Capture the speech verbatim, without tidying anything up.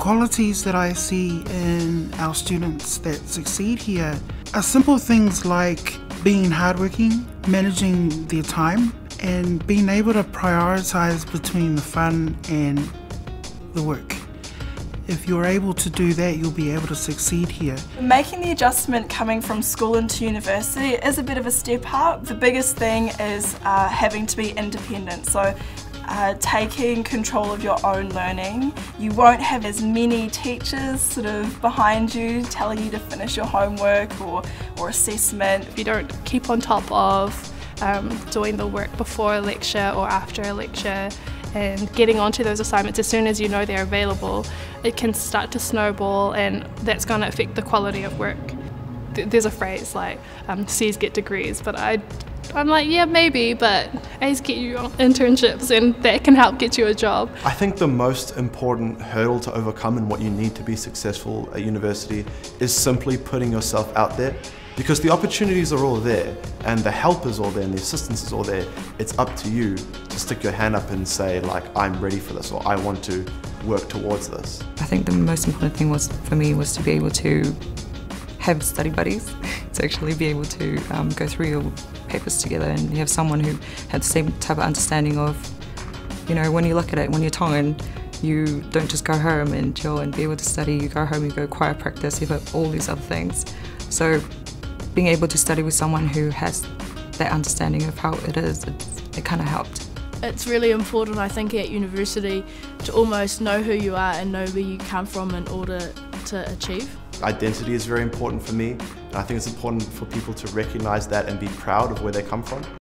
qualities that I see in our students that succeed here are simple things like being hardworking, managing their time, and being able to prioritise between the fun and the work. If you're able to do that, you'll be able to succeed here. Making the adjustment coming from school into university is a bit of a step up. The biggest thing is uh, having to be independent. So uh, taking control of your own learning. You won't have as many teachers sort of behind you telling you to finish your homework or, or assessment. If you don't keep on top of um, doing the work before a lecture or after a lecture, and getting onto those assignments as soon as you know they're available, it can start to snowball, and that's going to affect the quality of work. There's a phrase like um, C's get degrees, but I, I'm like, yeah, maybe, but A's get you internships, and that can help get you a job. I think the most important hurdle to overcome and what you need to be successful at university is simply putting yourself out there. Because the opportunities are all there, and the help is all there, and the assistance is all there. It's up to you to stick your hand up and say, like, I'm ready for this, or I want to work towards this. I think the most important thing was for me was to be able to have study buddies, to actually be able to um, go through your papers together, and you have someone who had the same type of understanding of, you know, when you look at it, when you're Tongan, you don't just go home and chill and be able to study. You go home, you go choir practice, you have all these other things. So being able to study with someone who has that understanding of how it is, it, it kind of helped. It's really important, I think, at university to almost know who you are and know where you come from in order to achieve. Identity is very important for me, and I think it's important for people to recognise that and be proud of where they come from.